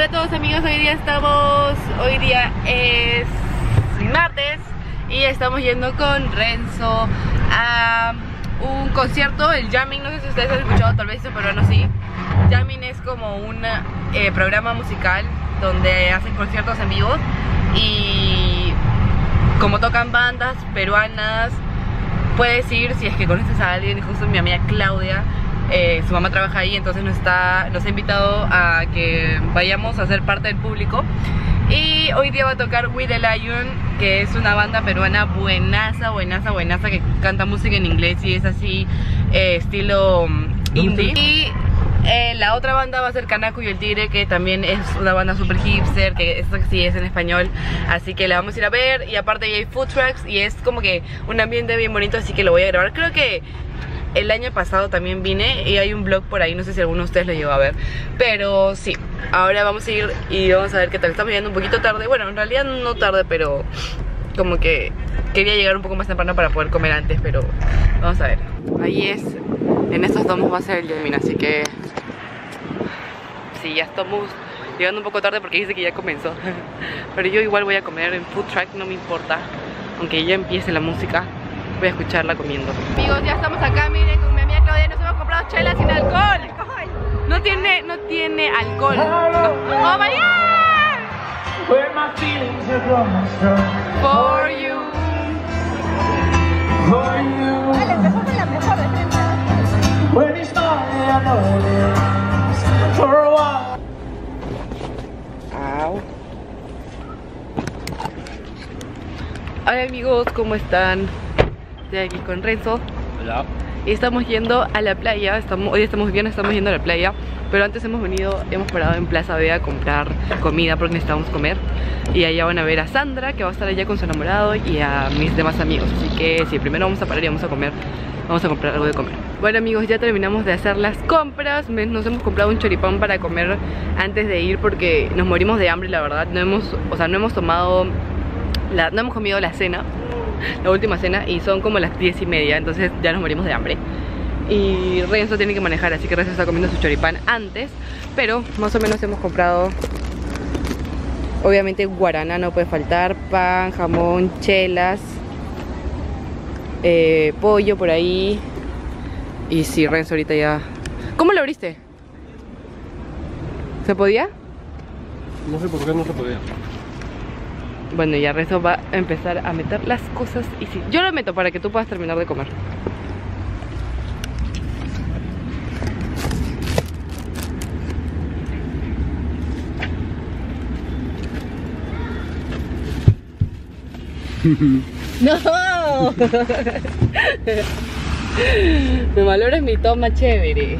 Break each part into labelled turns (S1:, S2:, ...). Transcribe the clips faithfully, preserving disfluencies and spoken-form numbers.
S1: Hola a todos amigos, hoy día estamos, hoy día es martes y estamos yendo con Renzo a un concierto, el Jamming. No sé si ustedes han escuchado, tal vez en peruano sí. Jamming es como un eh, programa musical donde hacen conciertos en vivo y como tocan bandas peruanas, puedes ir si es que conoces a alguien. Justo mi amiga Claudia, eh, su mamá trabaja ahí, entonces nos, está, nos ha invitado a que vayamos a ser parte del público. Y hoy día va a tocar We The Lion, que es una banda peruana buenaza, buenaza, buenaza, que canta música en inglés y es así, eh, estilo indie. Y eh, la otra banda va a ser Kanaku y el Tigre, que también es una banda super hipster, que eso sí es en español, así que la vamos a ir a ver. Y aparte hay food trucks y es como que un ambiente bien bonito, así que lo voy a grabar. Creo que el año pasado también vine y hay un vlog por ahí, no sé si alguno de ustedes lo llegó a ver. Pero sí, ahora vamos a ir y vamos a ver qué tal. Estamos llegando un poquito tarde, bueno, en realidad no tarde, pero como que quería llegar un poco más temprano para poder comer antes, pero vamos a ver. Ahí es, en estos domos va a ser el Jamming, así que sí, ya estamos llegando un poco tarde porque dice que ya comenzó. Pero yo igual voy a comer en food truck, no me importa, aunque ya empiece la música. Voy a escucharla comiendo. Amigos, ya estamos acá, miren, con mi amiga Claudia nos hemos comprado chelas sin alcohol. No tiene, no tiene alcohol. ¡Oh, María! For you. For you. Dale, empezó con la mejor de frente. When it's not, I know it. For a while. Au. Hola amigos, ¿cómo están? Estoy aquí con Renzo.
S2: Hola.
S1: Y estamos yendo a la playa. Estamos, hoy estamos bien, estamos yendo a la playa. Pero antes hemos venido, hemos parado en Plaza B a comprar comida porque necesitamos comer. Y allá van a ver a Sandra, que va a estar allá con su enamorado, y a mis demás amigos. Así que sí, primero vamos a parar y vamos a comer. Vamos a comprar algo de comer. Bueno amigos, ya terminamos de hacer las compras. Nos hemos comprado un choripán para comer antes de ir porque nos morimos de hambre, la verdad. No hemos, o sea, no hemos tomado la, no hemos comido la cena, la última cena, y son como las diez y media, entonces ya nos morimos de hambre. Y Renzo tiene que manejar, así que Renzo está comiendo su choripán antes. Pero más o menos hemos comprado, obviamente guaraná no puede faltar, pan, jamón, chelas, eh, pollo por ahí. Y sí, Renzo ahorita ya... ¿Cómo lo abriste? ¿Se podía?
S2: No sé por qué no se podía.
S1: Bueno, ya Renzo va a empezar a meter las cosas. Y sí, yo lo meto para que tú puedas terminar de comer. ¡No! Me valoras mi toma chévere.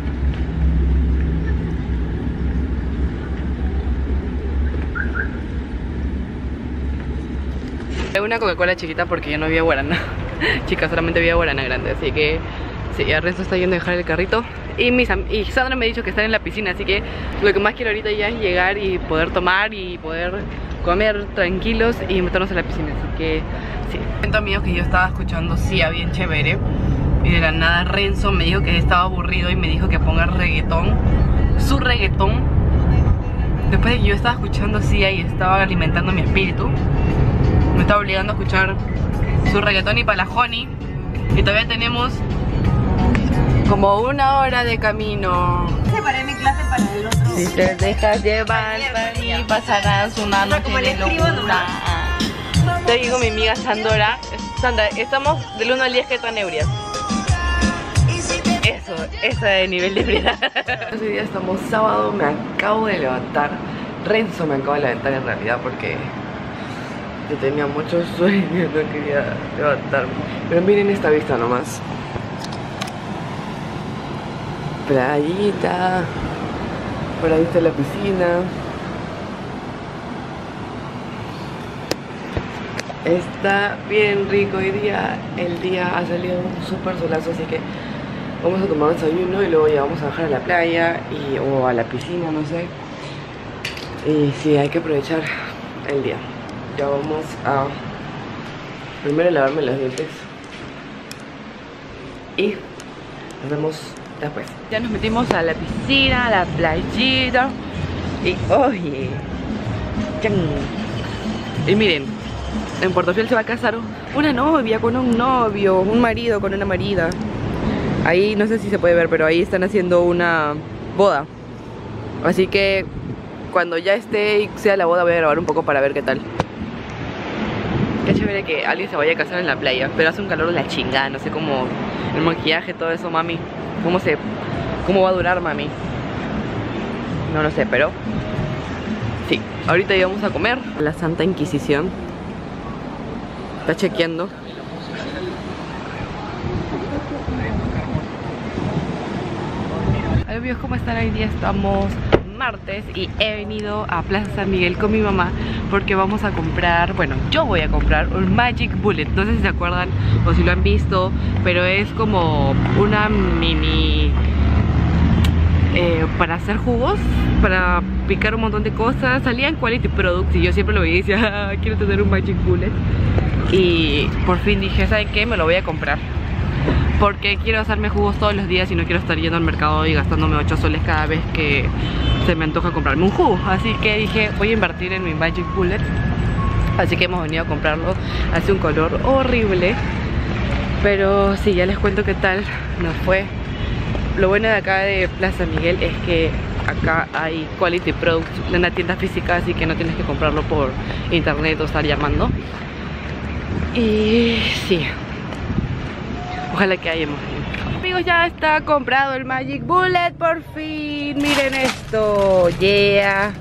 S1: Una Coca-Cola chiquita porque ya no había guaraná. Chicas, solamente había guaraná grande. Así que sí, ya Renzo está yendo a dejar el carrito. Y, mis y Sandra me ha dicho que están en la piscina. Así que lo que más quiero ahorita ya es llegar y poder tomar y poder comer tranquilos y meternos a la piscina. Así que sí. Siento amigos que yo estaba escuchando Sia bien chévere, y de la nada Renzo me dijo que estaba aburrido y me dijo que ponga reggaetón, su reggaetón. Después de que yo estaba escuchando Sia y estaba alimentando mi espíritu, me estaba obligando a escuchar su reggaetón y para la Honey. Y todavía tenemos como una hora de camino.
S3: Separé mi clase para el otro.
S1: Si te dejas llevar y pasarás una noche de locura. Te digo mi amiga Sandora. Sandra, estamos del uno al diez, ¿qué tan ebrias? Eso, ese nivel de ebriedad. Hoy día estamos sábado, me acabo de levantar. Renzo me acabo de levantar en realidad porque yo tenía mucho sueño, no quería levantarme. Pero miren esta vista nomás. Playita. Por ahí está la piscina. Está bien rico hoy día. El día ha salido un súper solazo, así que vamos a tomar un desayuno y luego ya vamos a bajar a la playa y, o a la piscina, no sé. Y sí, hay que aprovechar el día. Ya vamos a primero lavarme los dientes y nos vemos después. Ya nos metimos a la piscina, a la playita. Y oye, chan. Y miren, en Puerto Fiel se va a casar una novia con un novio, un marido con una marida. Ahí no sé si se puede ver, pero ahí están haciendo una boda. Así que cuando ya esté y sea la boda voy a grabar un poco para ver qué tal. Qué chévere que alguien se vaya a casar en la playa, pero hace un calor de la chingada, no sé cómo el maquillaje, todo eso, mami. ¿Cómo se, cómo va a durar, mami? No lo sé, pero sí, ahorita íbamos a comer. La Santa Inquisición está chequeando. Hola amigos, ¿cómo están? Hoy día estamos martes y he venido a Plaza San Miguel con mi mamá porque vamos a comprar, bueno, yo voy a comprar un Magic Bullet. No sé si se acuerdan o si lo han visto, pero es como una mini... Eh, para hacer jugos, para picar un montón de cosas. Salía en Quality Products y yo siempre lo veía y decía, ah, quiero tener un Magic Bullet. Y por fin dije, ¿saben qué? Me lo voy a comprar porque quiero hacerme jugos todos los días y no quiero estar yendo al mercado y gastándome ocho soles cada vez que se me antoja comprarme un jugo. Así que dije, voy a invertir en mi Magic Bullet. Así que hemos venido a comprarlo. Hace un color horrible, pero sí, ya les cuento qué tal nos fue. Lo bueno de acá de Plaza Miguel es que acá hay Quality Products en la tienda física, así que no tienes que comprarlo por internet o estar llamando. Y sí, ojalá que haya más. Amigos, ya está comprado el Magic Bullet, por fin. Miren esto, yeah.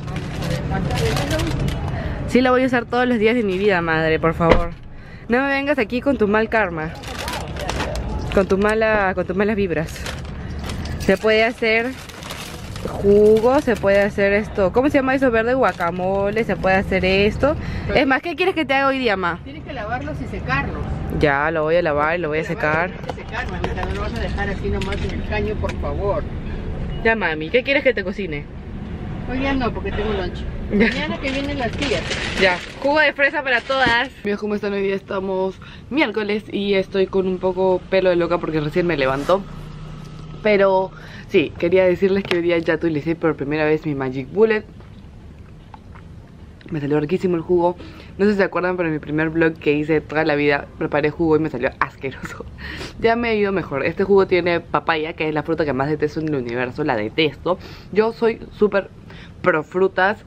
S1: Sí, lo voy a usar todos los días de mi vida, madre, por favor. No me vengas aquí con tu mal karma, con tu mala, con tus malas vibras. Se puede hacer jugo, se puede hacer esto, ¿cómo se llama eso? Verde, guacamole, se puede hacer esto. Pero es más, ¿qué quieres que te haga hoy día, ma?
S3: Tienes que lavarlos y secarlos.
S1: Ya, lo voy a lavar, lo voy a secar.
S3: Tienes que secar, mamita, no lo vas a dejar así nomás en el caño, por favor.
S1: Ya, mami, ¿qué quieres que te cocine?
S3: Hoy día no, porque tengo lunch. Mañana que vienen las tías.
S1: Ya, jugo de fresa para todas. Mira cómo están hoy día, estamos miércoles y estoy con un poco pelo de loca porque recién me levanto. Pero sí, quería decirles que hoy día ya utilicé por primera vez mi Magic Bullet. Me salió riquísimo el jugo. No sé si se acuerdan, pero en mi primer vlog que hice toda la vida preparé jugo y me salió asqueroso. Ya me ha ido mejor. Este jugo tiene papaya, que es la fruta que más detesto en el universo. La detesto. Yo soy súper pro frutas.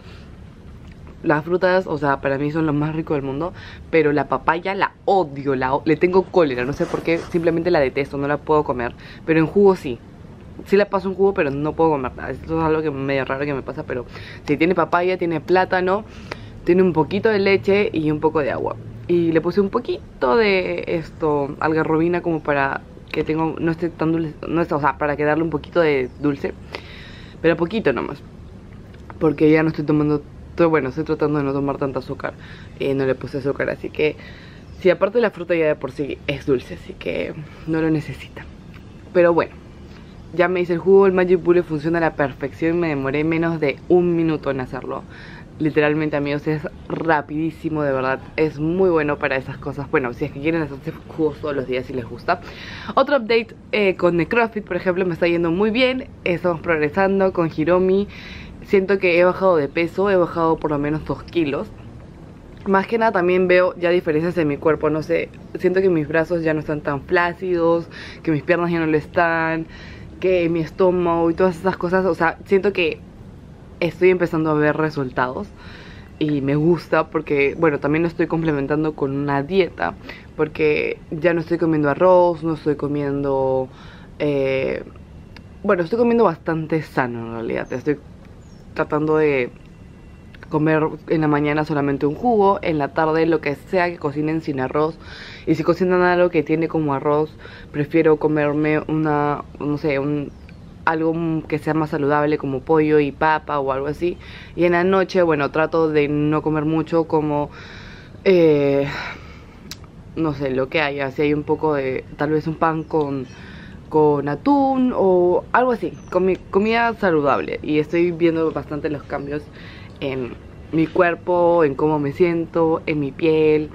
S1: Las frutas, o sea, para mí son lo más rico del mundo. Pero la papaya la odio, la, le tengo cólera, no sé por qué. Simplemente la detesto, no la puedo comer. Pero en jugo sí. Sí la paso en jugo, pero no puedo comerla. Esto es algo que medio raro que me pasa, pero sí, tiene papaya, tiene plátano, tiene un poquito de leche y un poco de agua. Y le puse un poquito de esto, algarrobina, como para que tengo, no esté tan dulce, no esté, o sea, para que darle un poquito de dulce. Pero poquito nomás, porque ya no estoy tomando todo, bueno, estoy tratando de no tomar tanta azúcar. eh, No le puse azúcar, así que sí, aparte de la fruta ya de por sí es dulce, así que no lo necesita. Pero bueno, ya me hice el jugo, el Magic Bullet funciona a la perfección. Me demoré menos de un minuto en hacerlo. Literalmente, amigos, es rapidísimo, de verdad. Es muy bueno para esas cosas. Bueno, si es que quieren hacerse jugos todos los días, si les gusta. Otro update eh, con The CrossFit, por ejemplo, me está yendo muy bien. Estamos progresando con Hiromi. Siento que he bajado de peso, he bajado por lo menos dos kilos. Más que nada también veo ya diferencias en mi cuerpo, no sé. Siento que mis brazos ya no están tan flácidos, que mis piernas ya no lo están, que mi estómago y todas esas cosas. O sea, siento que estoy empezando a ver resultados y me gusta porque, bueno, también lo estoy complementando con una dieta, porque ya no estoy comiendo arroz, no estoy comiendo eh, bueno, estoy comiendo bastante sano en realidad. Estoy tratando de comer en la mañana solamente un jugo, en la tarde lo que sea que cocinen sin arroz, y si cocinan algo que tiene como arroz, prefiero comerme una, no sé, un algo que sea más saludable como pollo y papa o algo así. Y en la noche, bueno, trato de no comer mucho, como eh, no sé, lo que haya, si hay un poco de, tal vez un pan con con atún o algo así, comi comida saludable. Y estoy viendo bastante los cambios en mi cuerpo, en cómo me siento, en mi piel.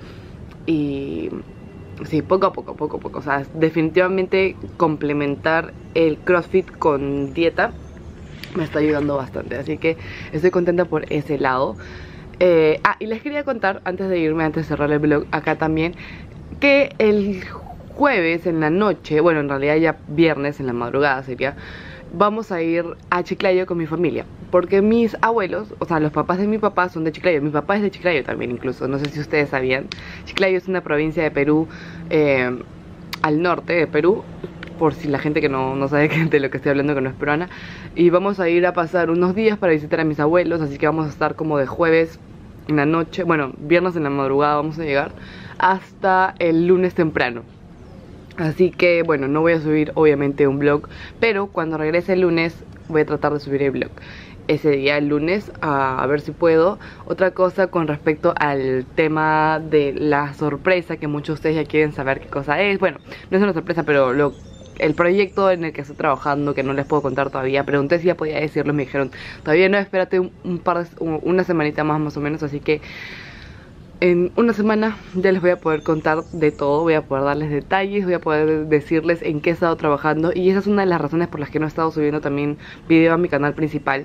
S1: Y sí, poco a poco, poco a poco. O sea, definitivamente complementar el CrossFit con dieta me está ayudando bastante, así que estoy contenta por ese lado. eh, Ah, y les quería contar, antes de irme, antes de cerrar el vlog acá también, que el jueves en la noche, bueno, en realidad ya viernes en la madrugada sería, vamos a ir a Chiclayo con mi familia, porque mis abuelos, o sea, los papás de mi papá son de Chiclayo. Mi papá es de Chiclayo también, incluso, no sé si ustedes sabían. Chiclayo es una provincia de Perú, eh, al norte de Perú, por si la gente que no, no sabe de lo que estoy hablando, que no es peruana. Y vamos a ir a pasar unos días para visitar a mis abuelos, así que vamos a estar como de jueves en la noche, bueno, viernes en la madrugada vamos a llegar, hasta el lunes temprano. Así que bueno, no voy a subir obviamente un vlog, pero cuando regrese el lunes voy a tratar de subir el vlog ese día, el lunes, a, a ver si puedo. Otra cosa con respecto al tema de la sorpresa, que muchos de ustedes ya quieren saber qué cosa es. Bueno, no es una sorpresa, pero lo, el proyecto en el que estoy trabajando, que no les puedo contar todavía, pregunté si ya podía decirlo, me dijeron todavía no, espérate un, un par de, un, una semanita más más o menos, así que en una semana ya les voy a poder contar de todo, voy a poder darles detalles, voy a poder decirles en qué he estado trabajando. Y esa es una de las razones por las que no he estado subiendo también video a mi canal principal,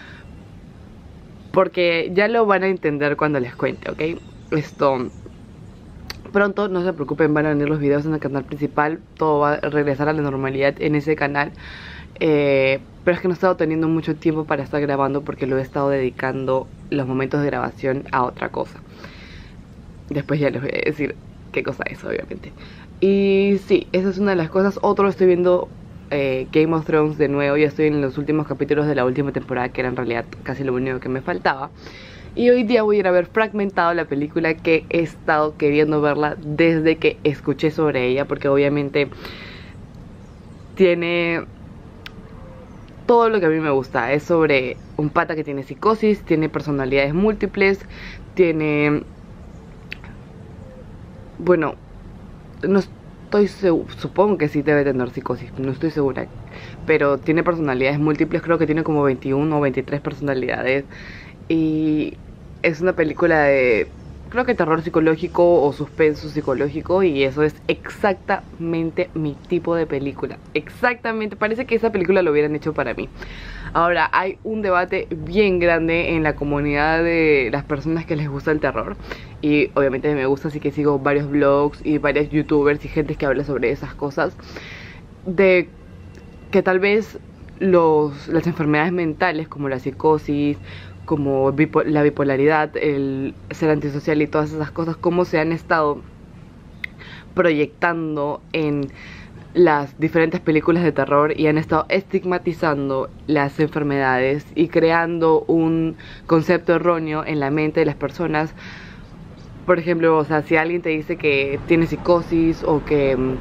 S1: porque ya lo van a entender cuando les cuente, ¿ok? Esto, pronto, no se preocupen, van a venir los videos en el canal principal, todo va a regresar a la normalidad en ese canal. Eh, pero es que no he estado teniendo mucho tiempo para estar grabando, porque lo he estado dedicando los momentos de grabación a otra cosa. Después ya les voy a decir qué cosa es, obviamente. Y sí, esa es una de las cosas. Otro, estoy viendo eh, Game of Thrones de nuevo. Ya estoy en los últimos capítulos de la última temporada, que era en realidad casi lo único que me faltaba. Y hoy día voy a ir a ver Fragmentado, la película que he estado queriendo verla desde que escuché sobre ella, porque obviamente tiene todo lo que a mí me gusta. Es sobre un pata que tiene psicosis, tiene personalidades múltiples, tiene... Bueno, no estoy segura, supongo que sí debe tener psicosis, no estoy segura, pero tiene personalidades múltiples, creo que tiene como veintiuna o veintitrés personalidades. Y es una película de, creo que terror psicológico o suspenso psicológico, y eso es exactamente mi tipo de película. Exactamente, parece que esa película lo hubieran hecho para mí. Ahora, hay un debate bien grande en la comunidad de las personas que les gusta el terror, y obviamente me gusta, así que sigo varios vlogs y varios youtubers y gente que habla sobre esas cosas, de que tal vez los, las enfermedades mentales como la psicosis, como bipo la bipolaridad, el ser antisocial y todas esas cosas, como se han estado proyectando en las diferentes películas de terror, y han estado estigmatizando las enfermedades y creando un concepto erróneo en la mente de las personas. Por ejemplo, o sea, si alguien te dice que tiene psicosis o que mm,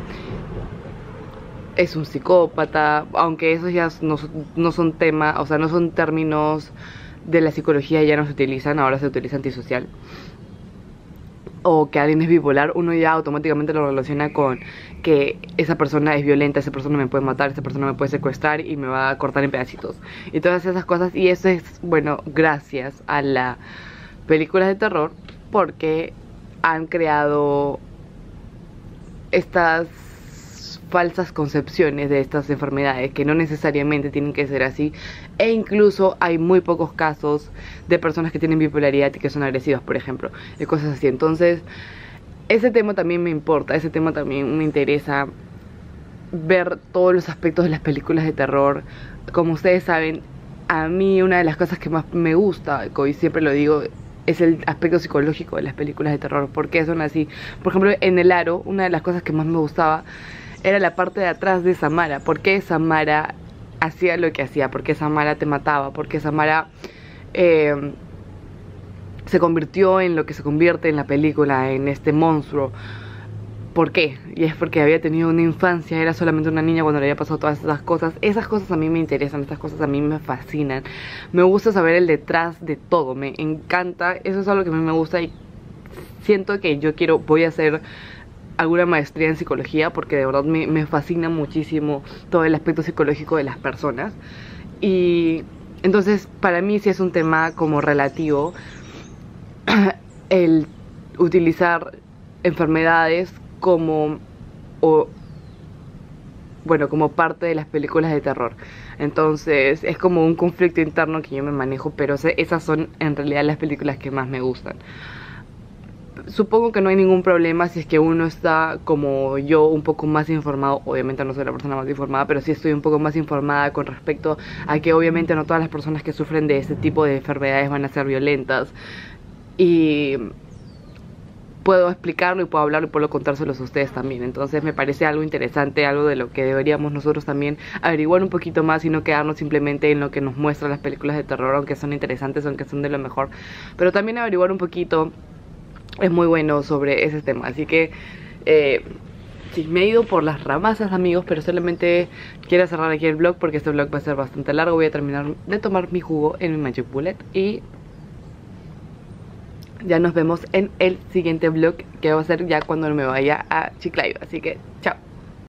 S1: es un psicópata, aunque esos ya no, no son temas, o sea, no son términos de la psicología, ya no se utilizan, ahora se utiliza antisocial. O que alguien es bipolar, uno ya automáticamente lo relaciona con que esa persona es violenta, esa persona me puede matar, esa persona me puede secuestrar y me va a cortar en pedacitos. Y todas esas cosas, y eso es, bueno, gracias a las películas de terror, porque han creado estas falsas concepciones de estas enfermedades que no necesariamente tienen que ser así, e incluso hay muy pocos casos de personas que tienen bipolaridad y que son agresivas, por ejemplo, y cosas así. Entonces ese tema también me importa, ese tema también me interesa, ver todos los aspectos de las películas de terror. Como ustedes saben, a mí una de las cosas que más me gusta, y siempre lo digo, es el aspecto psicológico de las películas de terror. ¿Por qué son así? Por ejemplo, en El Aro, una de las cosas que más me gustaba era la parte de atrás de Samara. ¿Por qué Samara hacía lo que hacía? ¿Por qué Samara te mataba? ¿Por qué Samara eh, se convirtió en lo que se convierte en la película, en este monstruo? ¿Por qué? Y es porque había tenido una infancia, era solamente una niña cuando le había pasado todas esas cosas. Esas cosas a mí me interesan, esas cosas a mí me fascinan. Me gusta saber el detrás de todo, me encanta. Eso es algo que a mí me gusta, y siento que yo quiero, voy a hacer alguna maestría en psicología, porque de verdad me, me fascina muchísimo todo el aspecto psicológico de las personas. Y entonces para mí sí es un tema como relativo el utilizar enfermedades como o bueno, como parte de las películas de terror. Entonces es como un conflicto interno que yo me manejo, pero esas son en realidad las películas que más me gustan. Supongo que no hay ningún problema si es que uno está como yo un poco más informado. Obviamente no soy la persona más informada, pero sí estoy un poco más informada con respecto a que obviamente no todas las personas que sufren de este tipo de enfermedades van a ser violentas. Y puedo explicarlo y puedo hablarlo y puedo contárselos a ustedes también. Entonces me parece algo interesante, algo de lo que deberíamos nosotros también averiguar un poquito más y no quedarnos simplemente en lo que nos muestran las películas de terror, aunque son interesantes, aunque son de lo mejor, pero también averiguar un poquito es muy bueno sobre ese tema. Así que eh, sí, me he ido por las ramasas, amigos, pero solamente quiero cerrar aquí el vlog porque este vlog va a ser bastante largo. Voy a terminar de tomar mi jugo en mi Magic Bullet y ya nos vemos en el siguiente vlog, que va a ser ya cuando me vaya a Chiclayo. Así que chao.